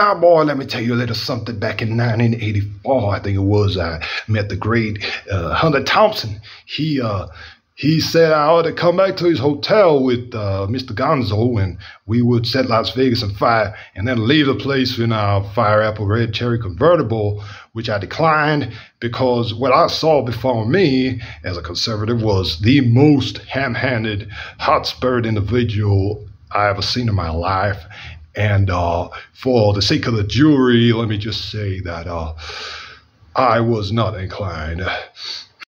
Now, boy, let me tell you a little something. Back in 1984, I think it was, I met the great Hunter Thompson. He said I ought to come back to his hotel with Mr. Gonzo, and we would set Las Vegas on fire and then leave the place in our Fire Apple Red Cherry convertible, which I declined because what I saw before me as a conservative was the most ham-handed, hot-spurred individual I ever seen in my life. And for the sake of the jury, let me just say that I was not inclined.